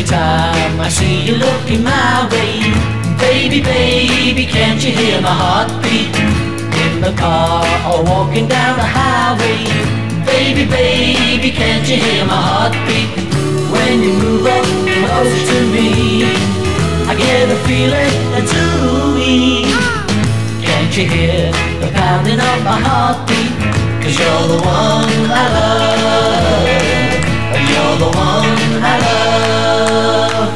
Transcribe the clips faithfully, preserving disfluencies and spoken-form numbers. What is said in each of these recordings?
time I see you looking my way, baby, baby, can't you hear my heartbeat? In the car or walking down the highway, baby, baby, can't you hear my heartbeat? When you move up close to me, I get a feeling to me. Can't you hear the pounding of my heartbeat? 'Cause you're the one I love, you're the one I love.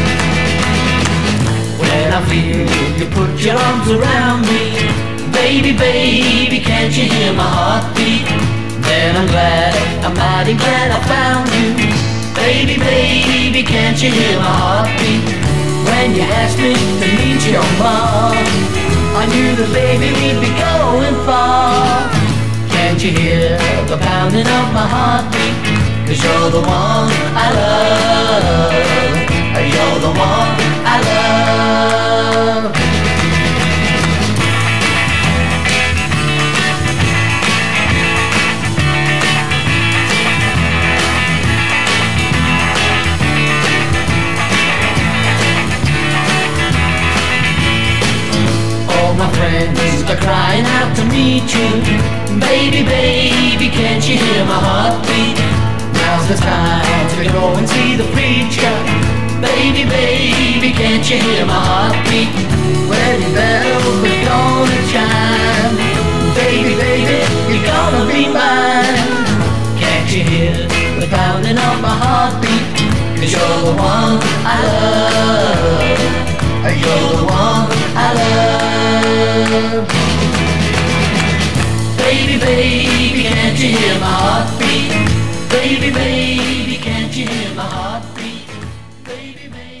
When I feel you put your arms around me, baby, baby, can't you hear my heartbeat? Then I'm glad, I'm mighty glad I found you, baby, baby, can't you hear my heartbeat? When you asked me to meet your mom, I knew that baby we'd be going far. Can't you hear the pounding of my heartbeat? 'Cause you're the one I love, you're the one I love. My friends are crying out to meet you, baby, baby, can't you hear my heartbeat? Now's the time to go and see the preacher, baby, baby, can't you hear my heartbeat? Well, you better hope it's gonna chime, baby, baby, you're gonna be mine. Can't you hear the pounding of my heartbeat? 'Cause you're the one I love, you're the one I love. Baby, baby, can't you hear my heartbeat? Baby, baby, can't you hear my heartbeat? Baby, baby.